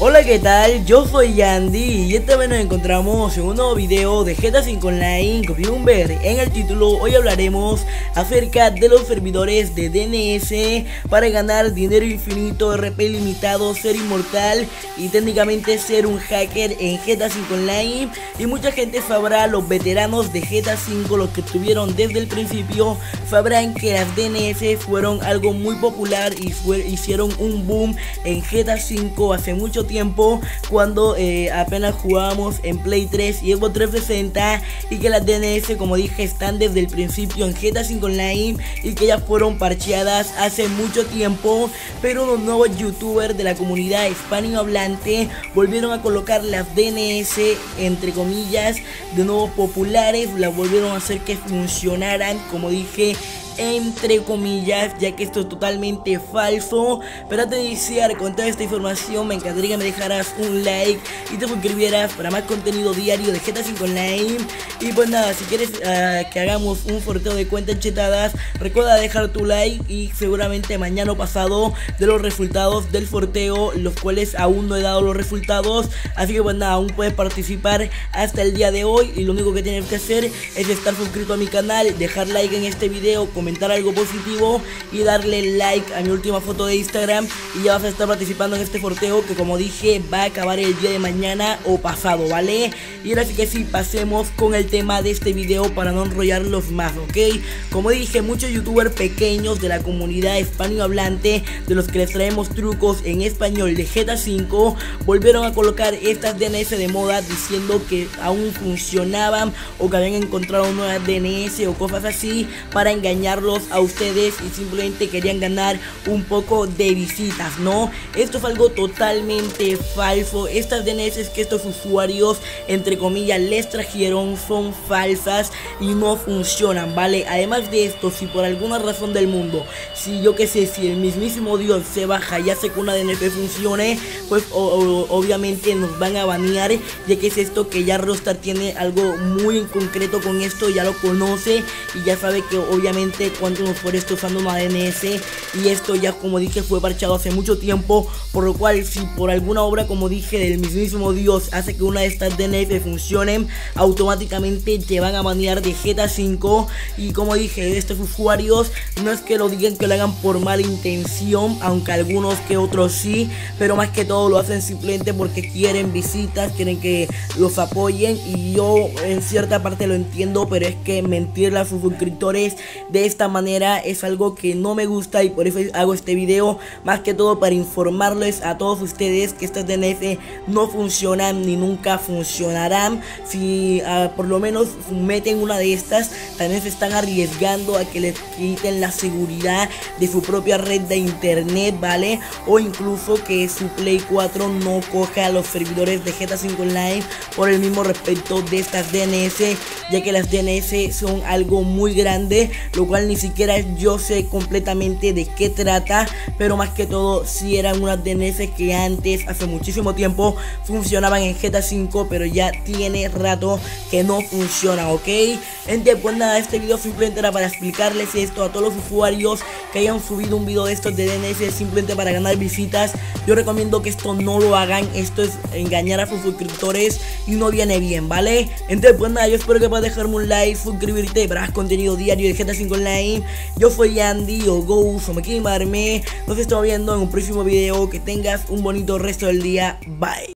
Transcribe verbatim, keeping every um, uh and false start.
Hola, ¿qué tal? Yo soy Yandy y esta vez nos encontramos en un nuevo video de G T A cinco Online. Como pudieron ver en el título, hoy hablaremos acerca de los servidores de D N S para ganar dinero infinito, R P limitado, ser inmortal y técnicamente ser un hacker en G T A cinco Online. Y mucha gente sabrá, los veteranos de G T A cinco, los que estuvieron desde el principio, sabrán que las D N S fueron algo muy popular y fue, hicieron un boom en G T A cinco hace mucho tiempo, cuando eh, apenas jugábamos en Play tres y Xbox trescientos sesenta, y que las D N S, como dije, están desde el principio en G T A cinco Online y que ya fueron parcheadas hace mucho tiempo. Pero unos nuevos youtubers de la comunidad hispanohablante volvieron a colocar las D N S, entre comillas, de nuevo populares, las volvieron a hacer que funcionaran, como dije, entre comillas, ya que esto es totalmente falso. Pero antes de iniciar con toda esta información, me encantaría que me dejaras un like y te suscribieras para más contenido diario de G T A cinco Online. Y pues nada, si quieres uh, que hagamos un sorteo de cuentas chetadas, recuerda dejar tu like y seguramente mañana o pasado de los resultados del sorteo, los cuales aún no he dado los resultados. Así que pues nada, aún puedes participar hasta el día de hoy y lo único que tienes que hacer es estar suscrito a mi canal, dejar like en este video, comentar algo positivo y darle like a mi última foto de Instagram, y ya vas a estar participando en este sorteo que, como dije, va a acabar el día de mañana o pasado, ¿vale? Y ahora sí que sí, pasemos con el tema de este video para no enrollarlos más, ¿ok? Como dije, muchos youtubers pequeños de la comunidad hispanohablante, de los que les traemos trucos en español de G T A cinco, volvieron a colocar estas D N S de moda, diciendo que aún funcionaban o que habían encontrado nuevas D N S o cosas así para engañar a ustedes, y simplemente querían ganar un poco de visitas, ¿no? Esto es algo totalmente falso. Estas D N S que estos usuarios, entre comillas, les trajeron son falsas y no funcionan, ¿vale? Además de esto, si por alguna razón del mundo, si yo que sé, si el mismísimo Dios se baja y hace que una D N S funcione, pues o, o, obviamente nos van a banear, ya que es esto que ya Rockstar tiene algo muy en concreto con esto, ya lo conoce y ya sabe que obviamente cuántos por esto usando una D N S, y esto ya, como dije, fue parchado hace mucho tiempo. Por lo cual, si por alguna obra, como dije, del mismísimo Dios hace que una de estas D N S funcionen, automáticamente te van a banear de G T A cinco. Y como dije, estos usuarios no es que lo digan que lo hagan por mala intención, aunque algunos que otros sí, pero más que todo lo hacen simplemente porque quieren visitas, quieren que los apoyen, y yo en cierta parte lo entiendo, pero es que mentirle a sus suscriptores de esta manera es algo que no me gusta, y por eso hago este video, más que todo para informarles a todos ustedes que estas D N S no funcionan ni nunca funcionarán. Si uh, por lo menos meten una de estas, también se están arriesgando a que les quiten la seguridad de su propia red de internet, ¿vale? O incluso que su Play cuatro no coja a los servidores de G T A cinco Online por el mismo respecto de estas D N S, ya que las D N S son algo muy grande, lo cual ni siquiera yo sé completamente de qué trata, pero más que todo si eran unas D N S que antes, hace muchísimo tiempo, funcionaban en G T A cinco, pero ya tiene rato que no funciona, ¿ok? Entonces pues nada, este video simplemente era para explicarles esto a todos los usuarios que hayan subido un video de estos de D N S simplemente para ganar visitas. Yo recomiendo que esto no lo hagan, esto es engañar a sus suscriptores y no viene bien, ¿vale? Entonces pues nada, yo espero que puedas dejarme un like, suscribirte para más contenido diario de G T A cinco Online. Yo soy Andy o Ghost o me quiero llamarme. Nos estamos viendo en un próximo video. Que tengas un bonito resto del día. Bye.